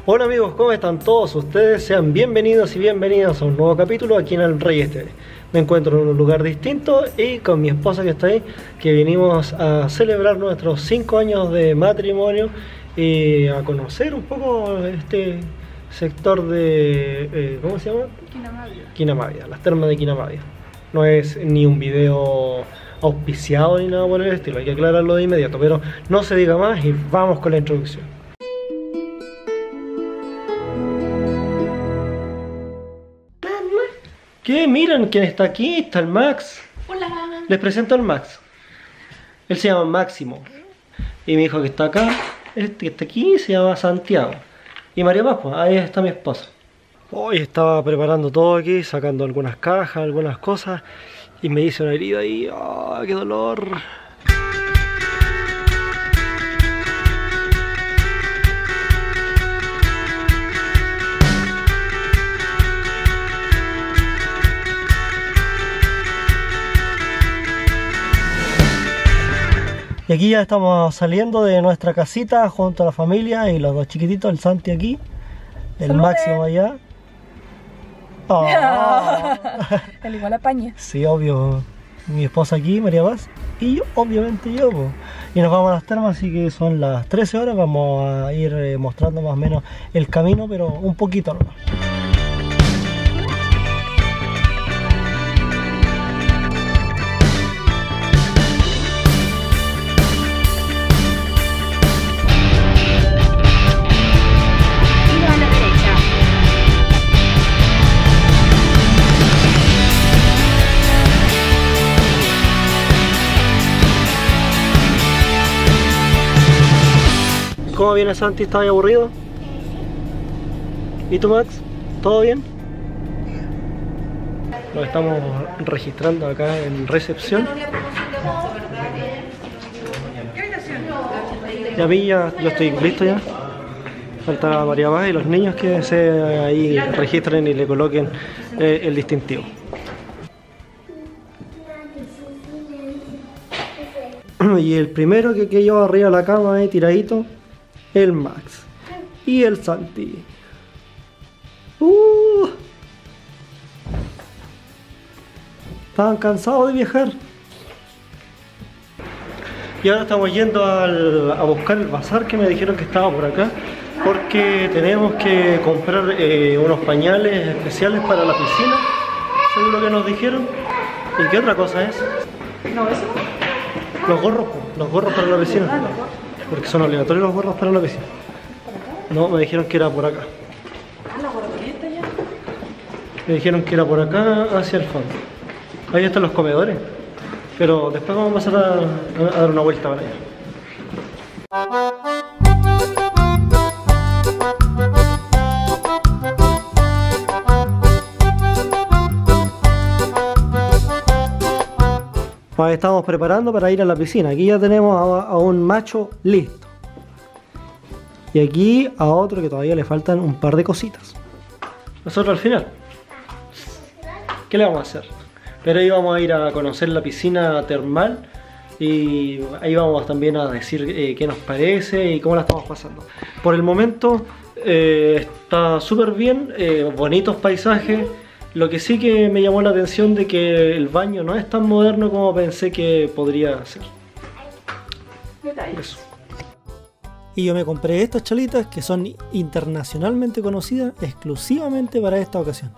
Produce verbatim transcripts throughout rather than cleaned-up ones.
Hola amigos, ¿cómo están todos ustedes? Sean bienvenidos y bienvenidas a un nuevo capítulo aquí en El Reyes T V. Me encuentro en un lugar distinto y con mi esposa que está ahí, que vinimos a celebrar nuestros cinco años de matrimonio y a conocer un poco este sector de... Eh, ¿cómo se llama? Quinamavia. Quinamavia, las termas de Quinamavia. No es ni un video auspiciado ni nada por el estilo, hay que aclararlo de inmediato, pero no se diga más y vamos con la introducción. ¿Qué? Miren quién está aquí, está el Max. Hola. Les presento al Max. Él se llama Máximo. Y mi hijo que está acá, este que está aquí, se llama Santiago. Y María Paz, pues, ahí está mi esposa. Hoy estaba preparando todo aquí, sacando algunas cajas, algunas cosas. Y me hice una herida ahí. ¡Oh, qué dolor! Y aquí ya estamos saliendo de nuestra casita junto a la familia y los dos chiquititos, el Santi aquí, el ¡Saluden! Máximo allá. Oh. El igual apaña. Sí, obvio. Mi esposa aquí, María Paz, y yo, obviamente yo. Po. Y nos vamos a las termas, así que son las trece horas. Vamos a ir eh, mostrando más o menos el camino, pero un poquito nomás. ¿Cómo viene Santi? ¿Estás aburrido? ¿Y tú, Max? ¿Todo bien? Nos estamos registrando acá en recepción. Ya vi, ya, yo estoy listo ya. Falta María Paz y los niños que se ahí registren y le coloquen eh, el distintivo. Y el primero que quedó arriba de la cama ahí tiradito, el Max y el Santi. Uh, Estaban cansados de viajar. Y ahora estamos yendo al, a buscar el bazar que me dijeron que estaba por acá, porque tenemos que comprar eh, unos pañales especiales para la piscina, según lo que nos dijeron. ¿Y qué otra cosa es? No, eso. Los gorros, los gorros para la piscina. Porque son obligatorios los gorros para la piscina. No, me dijeron que era por acá. Ah, la guardería está allá. Me dijeron que era por acá hacia el fondo. Ahí están los comedores. Pero después vamos a pasar a, a dar una vuelta para allá. Nos estamos preparando para ir a la piscina. Aquí ya tenemos a, a un macho listo. Y aquí a otro que todavía le faltan un par de cositas. Nosotros al final, ¿qué le vamos a hacer? Pero ahí vamos a ir a conocer la piscina termal. Y ahí vamos también a decir eh, qué nos parece y cómo la estamos pasando. Por el momento eh, está súper bien, eh, bonitos paisajes. Lo que sí que me llamó la atención de que el baño no es tan moderno como pensé que podría ser. Eso. Y yo me compré estas chalitas que son internacionalmente conocidas exclusivamente para esta ocasión.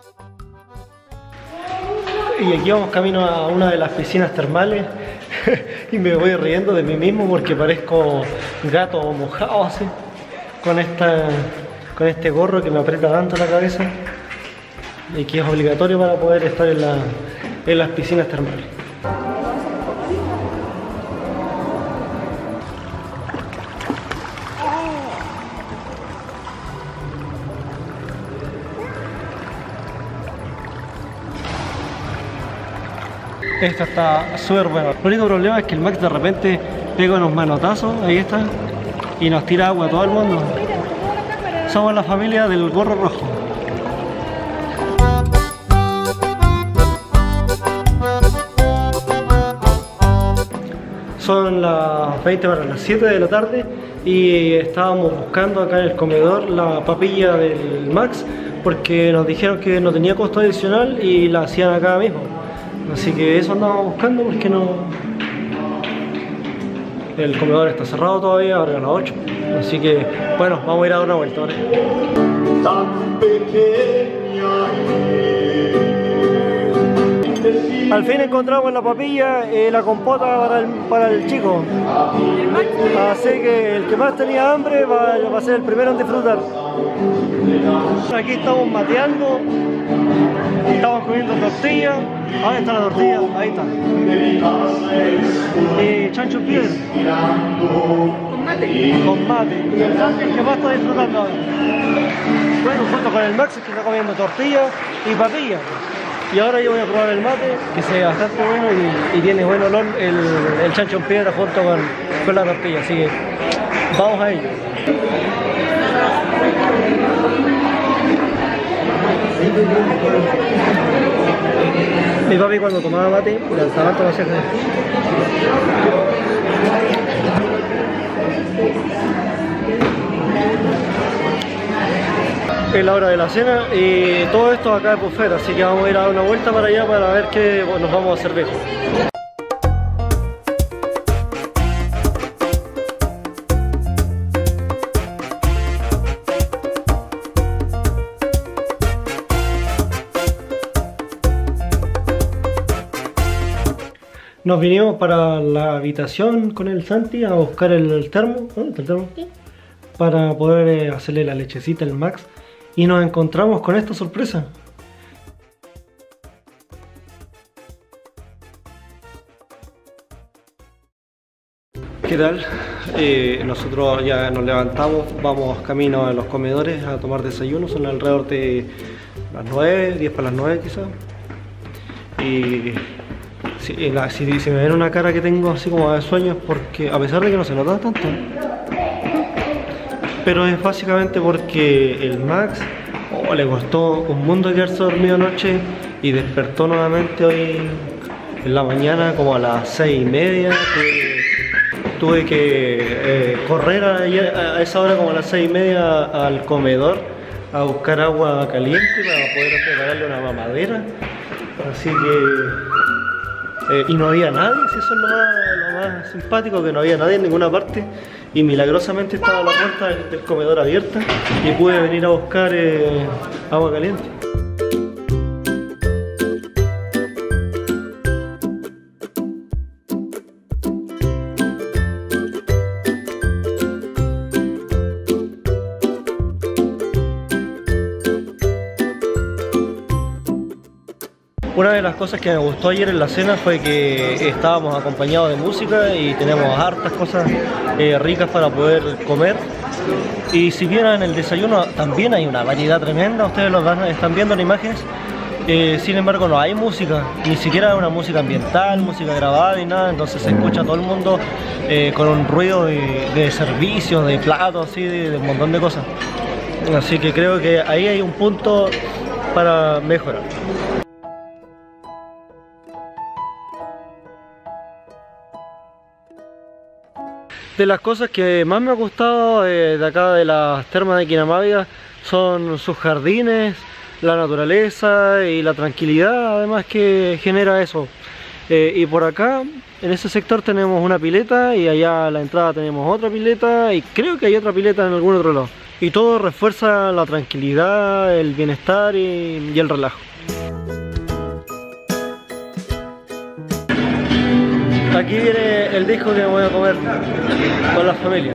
Y aquí vamos camino a una de las piscinas termales y me voy riendo de mí mismo porque parezco gato mojado así, con, esta, con este gorro que me aprieta tanto la cabeza. Y que es obligatorio para poder estar en, la, en las piscinas termales. Esta está súper buena. El único problema es que el Max de repente pega unos manotazos, ahí está, y nos tira agua a todo el mundo. Somos la familia del gorro rojo. Son las veinte para las siete de la tarde y estábamos buscando acá en el comedor la papilla del Max porque nos dijeron que no tenía costo adicional y la hacían acá mismo. Así que eso andábamos buscando porque no... El comedor está cerrado todavía, ahora a las ocho. Así que, bueno, vamos a ir a dar una vuelta, ¿vale? Al fin encontramos la papilla y la compota para el, para el chico. Así que el que más tenía hambre va, va a ser el primero en disfrutar. Aquí estamos mateando, estamos comiendo tortilla. ¿Dónde está la tortilla? Ahí está. Y chancho en piedra. Con mate. Con mate. Y el Santi es el que más está disfrutando ahora. Bueno, junto con el Max que está comiendo tortilla y papilla. Y ahora yo voy a probar el mate, que se ve bastante bueno y, y tiene buen olor el, el chancho en piedra junto con, con la tortilla. Así que vamos a ello. Mi papi cuando tomaba mate, lanzaba todo hacia acá. Es la hora de la cena y todo esto acá es buffet, así que vamos a ir a dar una vuelta para allá para ver qué nos vamos a servir. Nos vinimos para la habitación con el Santi a buscar el termo, ¿dónde está el termo? Para poder eh, hacerle la lechecita al Max. Y nos encontramos con esta sorpresa. ¿Qué tal? Eh, nosotros ya nos levantamos, vamos camino a los comedores a tomar desayuno. Son alrededor de las nueve, diez para las nueve quizás. Y si, la, si, si me ven una cara que tengo así como de sueño es porque, a pesar de que no se nota tanto, pero es básicamente porque el Max oh, le costó un mundo quedarse dormido anoche y despertó nuevamente hoy en la mañana como a las seis y media. Tuve, tuve que eh, correr a, a esa hora como a las seis y media al comedor a buscar agua caliente para poder prepararle una mamadera. Así que... Eh, y no había nadie, si eso es lo más, lo más simpático, que no había nadie en ninguna parte. Y milagrosamente estaba la puerta del, del comedor abierta y pude venir a buscar eh, agua caliente. Una de las cosas que me gustó ayer en la cena fue que estábamos acompañados de música y tenemos hartas cosas eh, ricas para poder comer. Y si bien en el desayuno también hay una variedad tremenda, ustedes lo van, están viendo en imágenes, eh, sin embargo no hay música, ni siquiera una música ambiental, música grabada ni nada, entonces se escucha a todo el mundo eh, con un ruido de, de servicios, de platos, así, de, de un montón de cosas. Así que creo que ahí hay un punto para mejorar. De las cosas que más me ha gustado eh, de acá de las termas de Quiramávida son sus jardines, la naturaleza y la tranquilidad además que genera eso. Eh, y por acá, en ese sector tenemos una pileta y allá a la entrada tenemos otra pileta y creo que hay otra pileta en algún otro lado. Y todo refuerza la tranquilidad, el bienestar y, y el relajo. Aquí viene el disco que me voy a comer con la familia.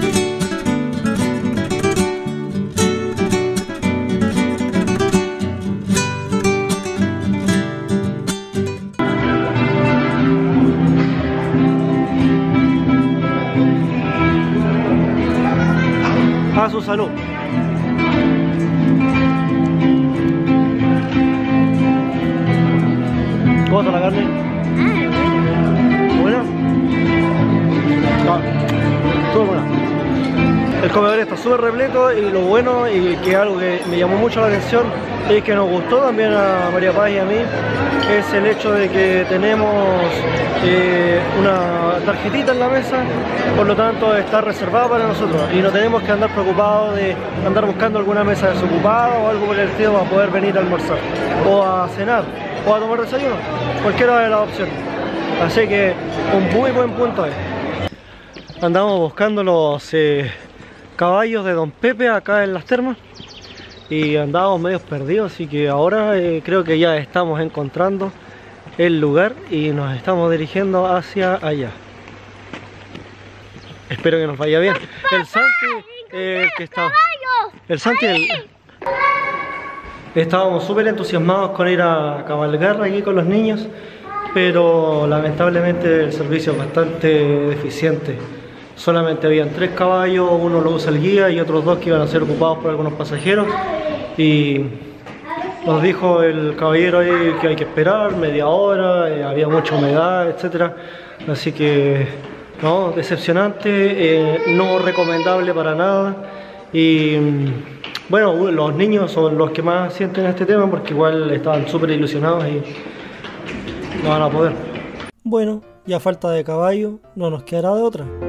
A su salud. ¿Cómo está la carne? ¿Buena? No, todo buena. El comedor está súper repleto y lo bueno, y que es algo que me llamó mucho la atención y que nos gustó también a María Paz y a mí, es el hecho de que tenemos eh, una tarjetita en la mesa, por lo tanto está reservada para nosotros y no tenemos que andar preocupados de andar buscando alguna mesa desocupada o algo por el estilo para poder venir a almorzar o a cenar o a tomar desayuno, cualquiera de las opciones. Así que un muy buen punto es. Andamos buscando los eh, caballos de Don Pepe acá en las termas y andábamos medio perdidos, así que ahora eh, creo que ya estamos encontrando el lugar y nos estamos dirigiendo hacia allá. Espero que nos vaya bien. El Santi, eh, el que está, el Santi, el, estábamos súper entusiasmados con ir a cabalgar aquí con los niños, pero lamentablemente el servicio es bastante deficiente. Solamente habían tres caballos, uno lo usa el guía y otros dos que iban a ser ocupados por algunos pasajeros. Y nos dijo el caballero ahí que hay que esperar media hora, eh, había mucha humedad, etcétera. Así que, no, decepcionante, eh, no recomendable para nada. Y bueno, los niños son los que más sienten este tema porque igual estaban súper ilusionados y no van a poder. Bueno, y a falta de caballo, no nos quedará de otra.